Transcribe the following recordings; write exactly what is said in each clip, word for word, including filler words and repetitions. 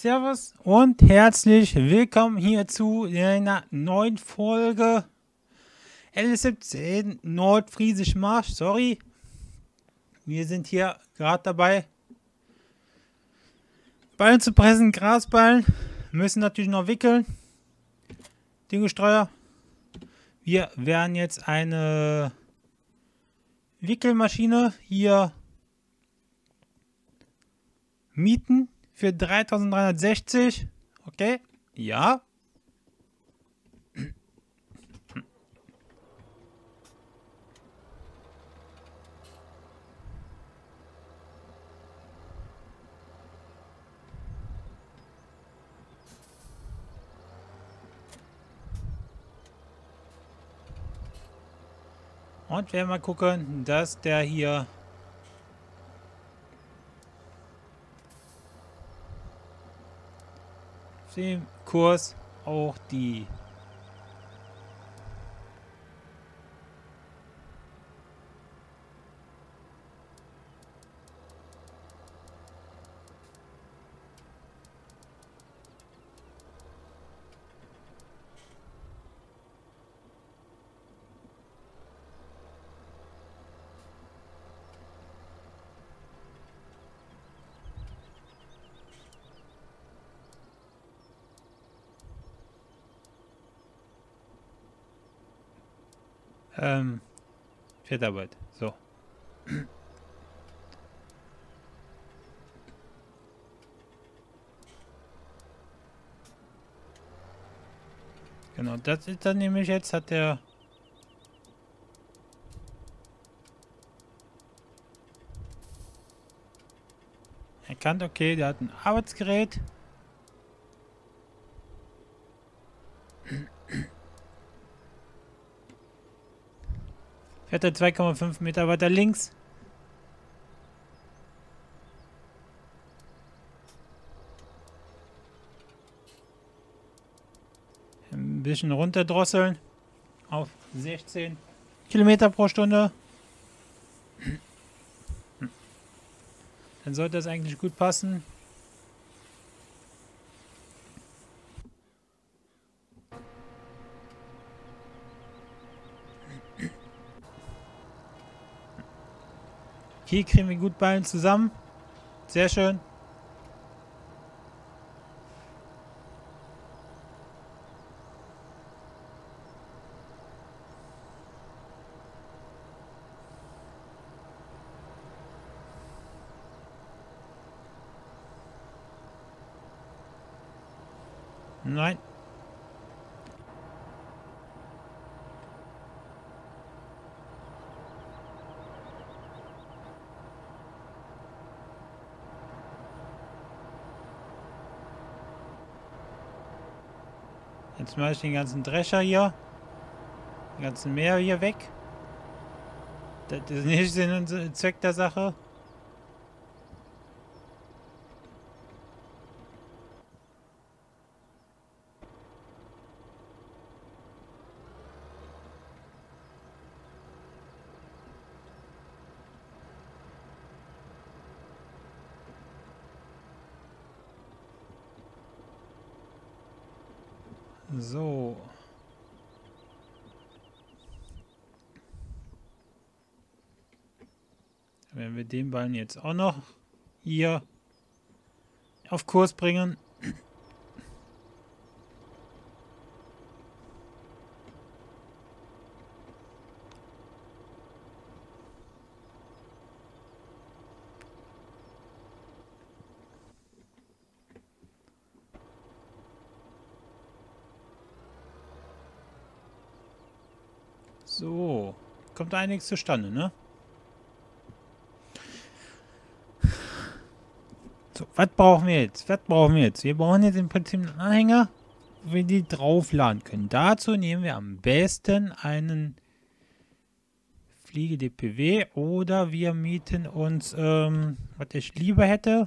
Servus und herzlich willkommen hier zu einer neuen Folge L siebzehn Nordfriesisch Marsch. Sorry, wir sind hier gerade dabei, Ballen zu pressen, Grasballen. Müssen natürlich noch wickeln. Düngestreuer. Wir werden jetzt eine Wickelmaschine hier mieten für dreitausenddreihundertsechzig. Okay, ja. Und wir werden mal gucken, dass der hier dem Kurs auch die ähm, Fettarbeit. So. Genau, das ist dann nämlich jetzt, hat der erkannt, okay, der hat ein Arbeitsgerät. Fährt er zwei Komma fünf Meter weiter links. Ein bisschen runterdrosseln auf sechzehn Kilometer pro Stunde. Dann sollte das eigentlich gut passen. Hier kriegen wir gut Ballen zusammen. Sehr schön. Nein. Jetzt mache ich den ganzen Drescher hier, den ganzen Meer hier weg. Das ist nicht Sinn und Zweck der Sache. So. Wenn wir den Ballen jetzt auch noch hier auf Kurs bringen. So, kommt einiges zustande, ne? So, was brauchen wir jetzt? Was brauchen wir jetzt? Wir brauchen jetzt im Prinzip einen Anhänger, wo wir die draufladen können. Dazu nehmen wir am besten einen Fliege D P W oder wir mieten uns, ähm, was ich lieber hätte,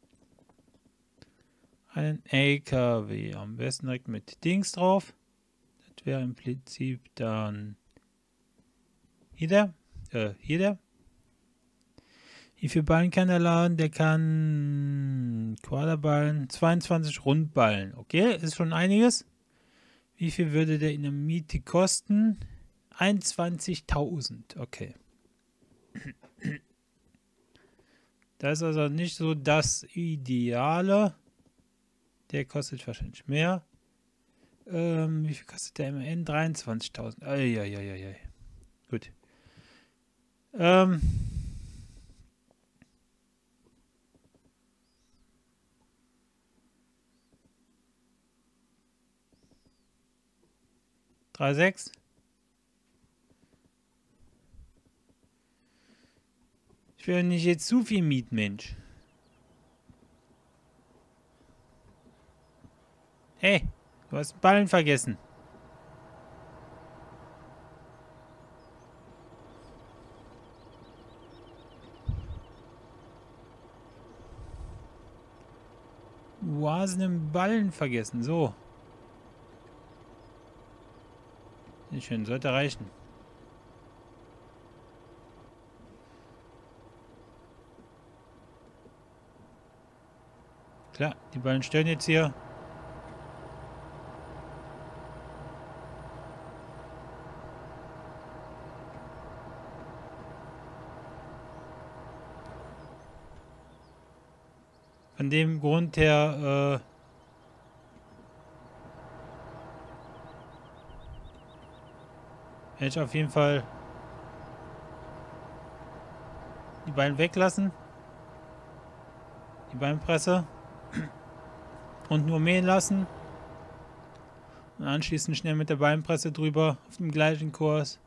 einen L K W. Am besten direkt mit Dings drauf. Das wäre im Prinzip dann hier der, äh, hier der. Wie viele Ballen kann er laden? Der kann Quaderballen, zweiundzwanzig Rundballen. Okay, ist schon einiges. Wie viel würde der in der Miete kosten? einundzwanzigtausend. Okay. Das ist also nicht so das Ideale. Der kostet wahrscheinlich mehr. Ähm, wie viel kostet der M N? dreiundzwanzigtausend. Eieieiei. Gut. Ähm. drei Komma sechs. Ich will nicht jetzt zu viel mieten, Mensch. Hey, du hast Ballen vergessen. Du hast einen Ballen vergessen. So. Sehr schön, sollte reichen. Klar, die Ballen stören jetzt hier. Von dem Grund her, äh, werde ich auf jeden Fall die Ballen weglassen. Die Beinpresse. Und nur mähen lassen. Und anschließend schnell mit der Beinpresse drüber auf dem gleichen Kurs.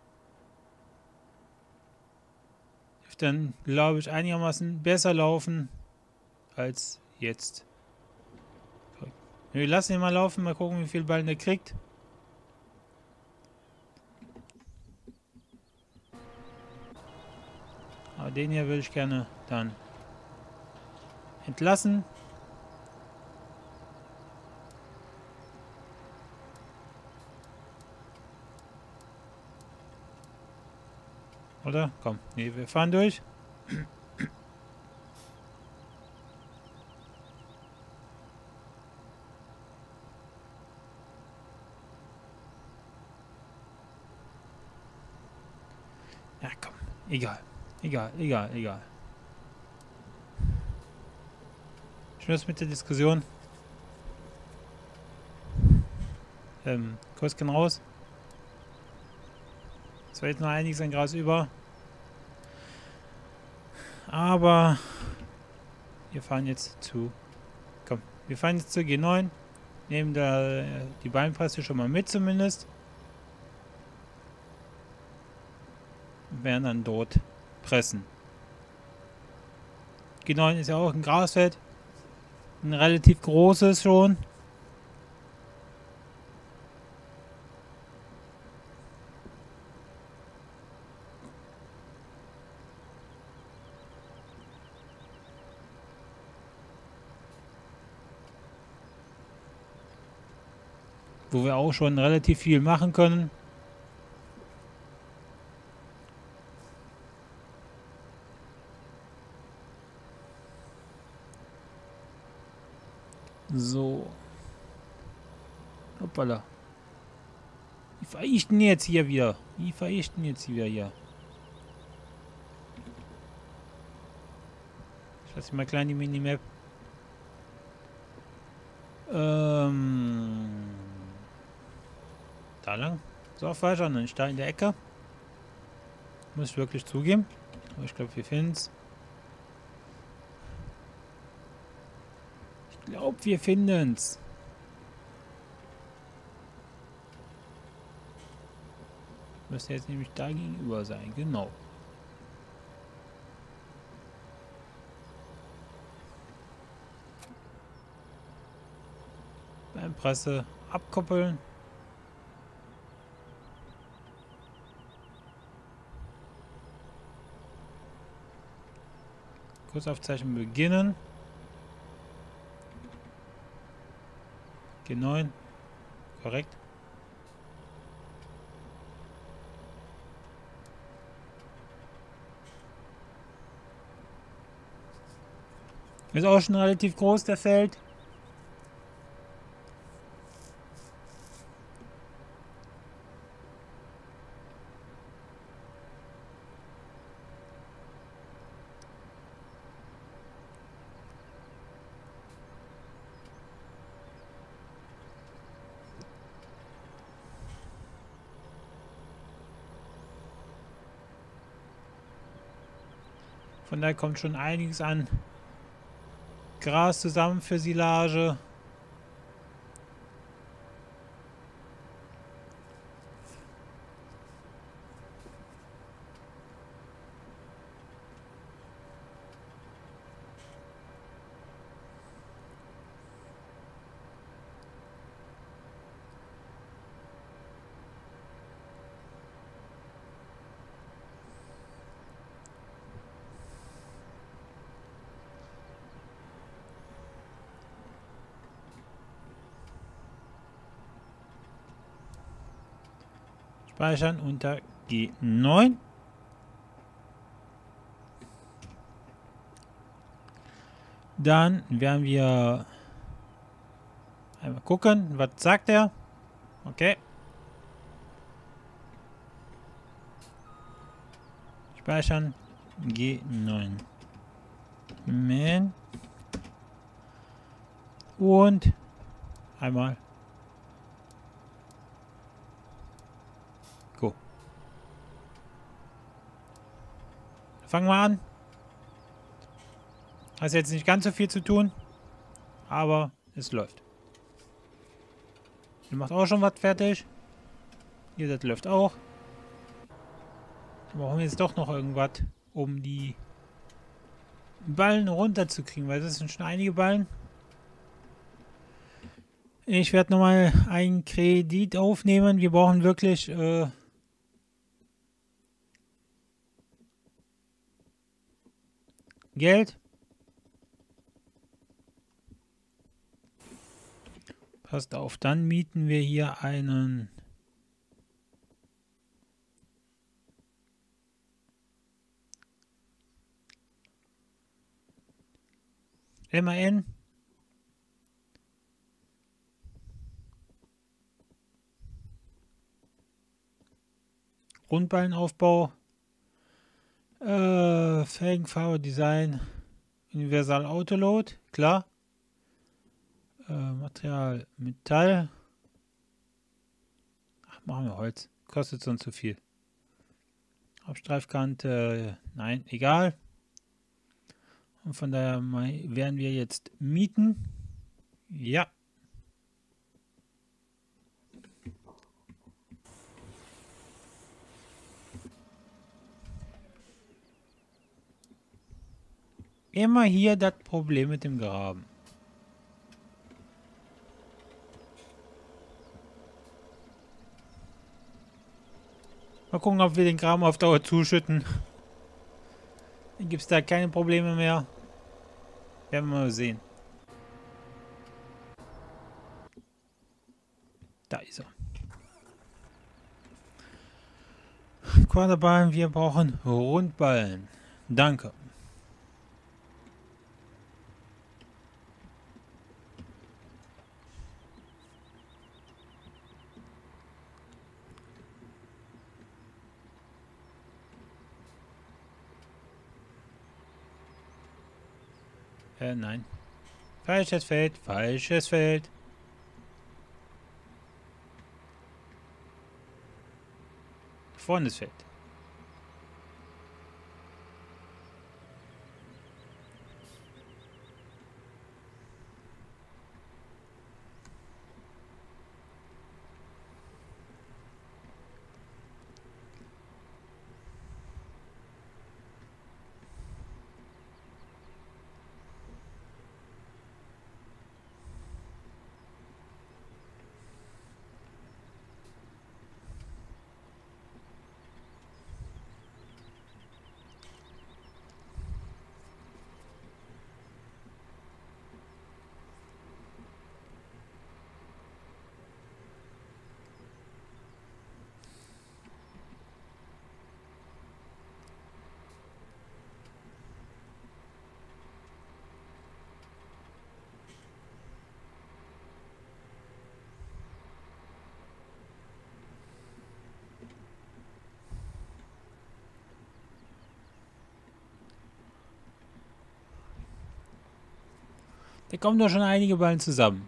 Dürfte dann, glaube ich, einigermaßen besser laufen als jetzt. Wir lassen ihn mal laufen, mal gucken, wie viel Ballen der kriegt. Aber den hier würde ich gerne dann entlassen. Oder? Komm, nee, wir fahren durch. Ja, komm. Egal. Egal, egal, egal. Schluss mit der Diskussion. Ähm, Kurs kann raus. Es war jetzt noch einiges an Gras über. Aber wir fahren jetzt zu. Komm, wir fahren jetzt zu G neun. Nehmen da die Beinpresse schon mal mit zumindest. Und werden dann dort pressen. G neun ist ja auch ein Grasfeld. Ein relativ großes schon. Wo wir auch schon relativ viel machen können. So. Hoppala. Wie fahre ich denn jetzt hier wieder? Wie fahre ich denn jetzt wieder hier? Ich lasse mal klein die Minimap. Ähm. Da lang. So, falsch an. Dann da in der Ecke. Muss ich wirklich zugeben. Aber ich glaube, wir finden es. Ich glaube, wir finden es. Müsste jetzt nämlich da gegenüber sein. Genau. Beim Presse abkoppeln. Kursaufzeichnung beginnen. G neun. Korrekt. Ist auch schon relativ groß, der Feld. Von daher kommt schon einiges an Gras zusammen für Silage. Speichern unter G neun. Dann werden wir einmal gucken, was sagt er. Okay. Speichern G neun. Man. Und einmal. Go. Fangen wir an. Hat jetzt nicht ganz so viel zu tun, aber es läuft. Ihr macht auch schon was fertig. Hier, das läuft auch. Wir brauchen jetzt doch noch irgendwas, um die Ballen runterzukriegen, weil das sind schon einige Ballen. Ich werde nochmal einen Kredit aufnehmen. Wir brauchen wirklich äh, Geld. Passt auf, dann mieten wir hier einen M A N. Rundballenaufbau. Äh, Felgenfarbe, Design. Universal Autoload, klar. Äh, Material, Metall. Ach, machen wir Holz. Kostet sonst zu viel. Hauptstreifkante, nein, egal. Und von daher werden wir jetzt mieten. Ja. Immer hier das Problem mit dem Graben. Mal gucken, ob wir den Graben auf Dauer zuschütten. Dann gibt es da keine Probleme mehr. Werden wir mal sehen. Da ist er. Quaderballen, wir brauchen Rundballen. Danke. Äh, nein. Falsches Feld, falsches Feld. Vorne das Feld. Da kommen doch schon einige Ballen zusammen.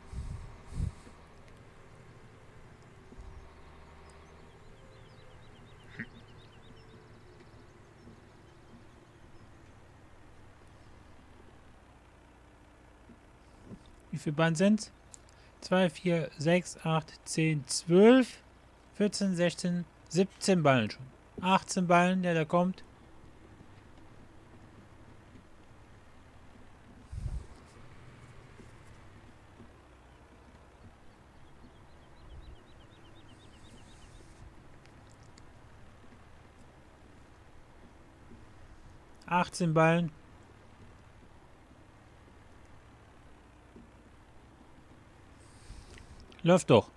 Wie viele Ballen sind's? zwei, vier, sechs, acht, zehn, zwölf, vierzehn, sechzehn, siebzehn Ballen schon. achtzehn Ballen, der da kommt. achtzehn Ballen. Läuft doch.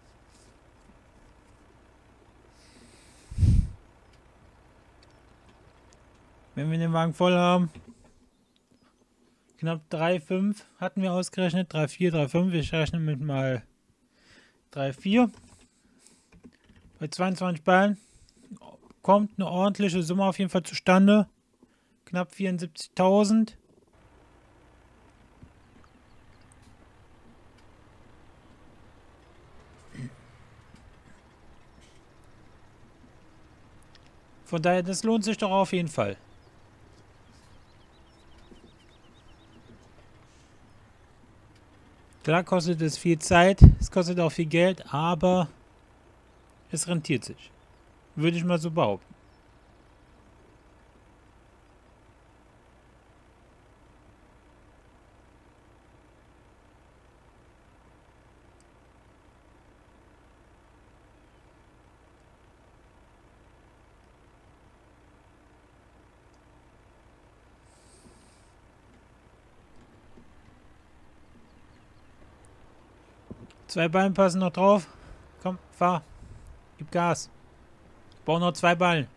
Wenn wir den Wagen voll haben. Knapp drei Komma fünf hatten wir ausgerechnet. drei Komma vier, drei Komma fünf. Ich rechne mit mal drei Komma vier. Bei zweiundzwanzig Ballen kommt eine ordentliche Summe auf jeden Fall zustande. Knapp vierundsiebzigtausend. Von daher, das lohnt sich doch auf jeden Fall. Klar kostet es viel Zeit, es kostet auch viel Geld, aber es rentiert sich. Würde ich mal so behaupten. Zwei Ballen passen noch drauf. Komm, fahr. Gib Gas. Ich brauche noch zwei Ballen.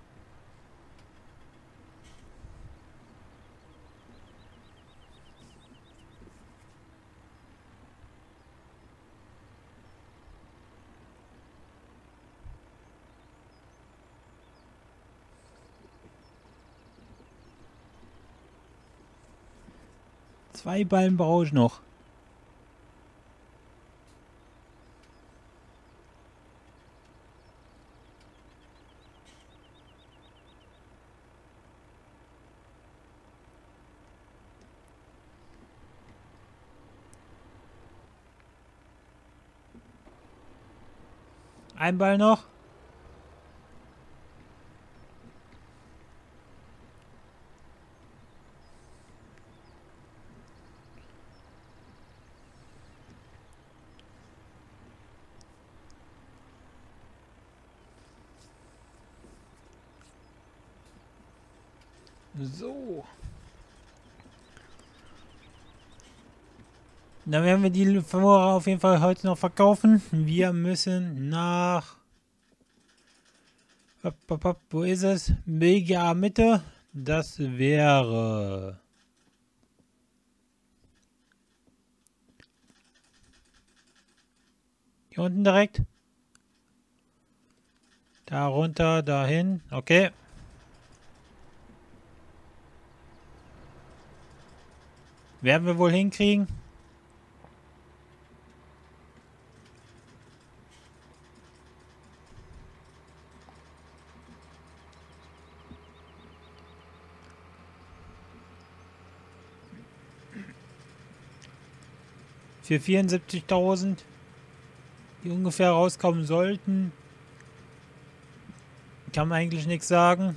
Zwei Ballen brauche ich noch. Ein Ball noch. So. Dann werden wir die Vorrat auf jeden Fall heute noch verkaufen. Wir müssen nach... Wo ist es? B G A Mitte. Das wäre... Hier unten direkt. Da runter, dahin. Okay. Werden wir wohl hinkriegen. Für vierundsiebzigtausend, die ungefähr rauskommen sollten, kann man eigentlich nichts sagen.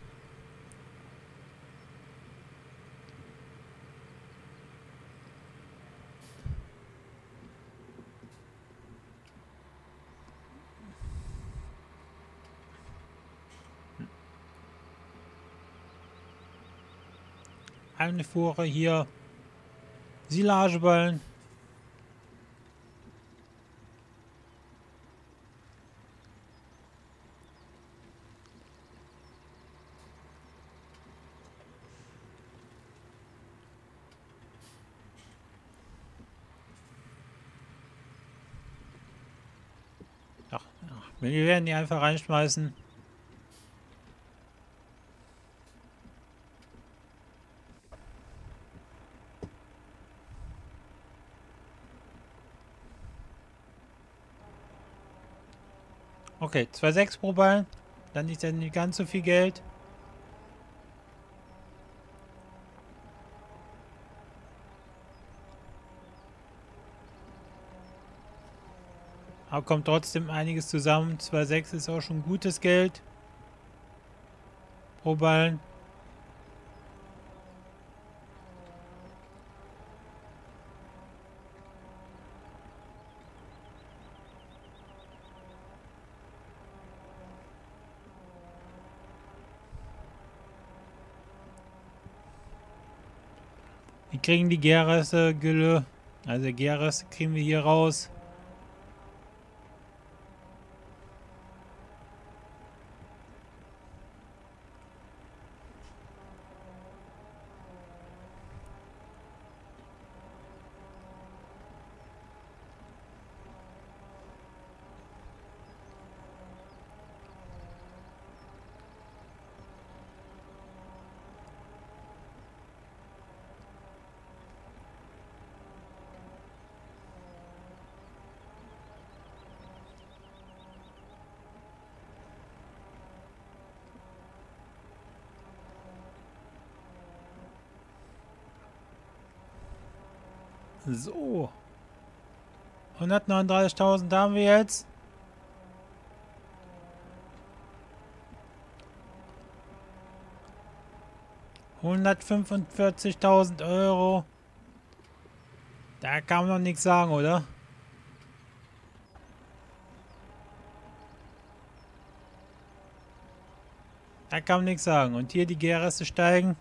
Eine Fuhre hier, Silageballen. Ach, ach, wir werden die einfach reinschmeißen. Okay, zwei Komma sechs pro Ballen. Dann ist ja nicht ganz so viel Geld. Aber kommt trotzdem einiges zusammen. zwei Komma sechs ist auch schon gutes Geld. Pro Ballen. Wir kriegen die Gärreste, Gülle. Also Gärreste kriegen wir hier raus. So. hundertneununddreißigtausend haben wir jetzt. hundertfünfundvierzigtausend Euro. Da kann man noch nichts sagen, oder? Da kann man nichts sagen. Und hier die Gärreste steigen.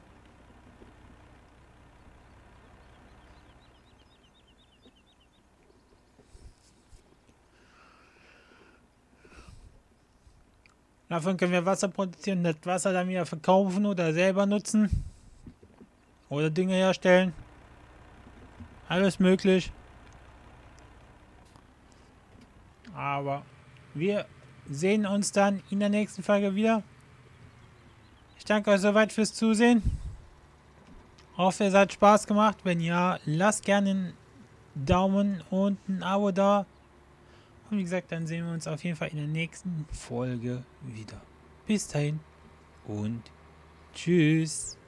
Davon können wir Wasser produzieren, das Wasser dann wieder verkaufen oder selber nutzen. Oder Dinge herstellen. Alles möglich. Aber wir sehen uns dann in der nächsten Folge wieder. Ich danke euch soweit fürs Zusehen. Hoffe, es hat Spaß gemacht. Wenn ja, lasst gerne einen Daumen und ein Abo da. Und wie gesagt, dann sehen wir uns auf jeden Fall in der nächsten Folge wieder. Bis dahin und tschüss.